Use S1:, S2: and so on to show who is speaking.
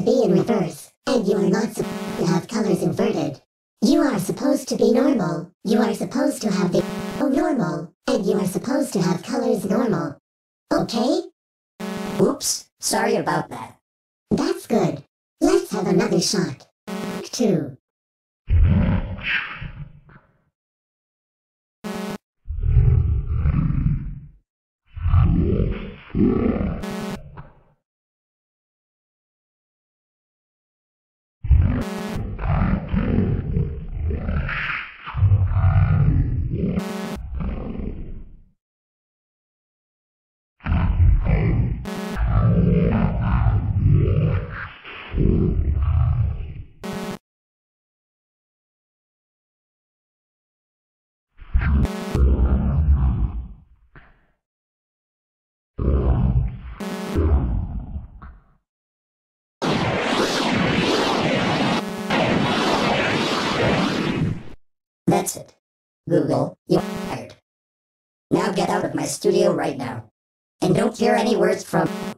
S1: be in reverse, and you are not supposed to have colors inverted. You are supposed to be normal. You are supposed to have the normal, and you are supposed to have colors normal. Okay?
S2: Oops, sorry about that.
S1: That's good. Let's have another shot. 2.
S2: That's it. Google, you're fired. Now get out of my studio right now. And don't hear any words from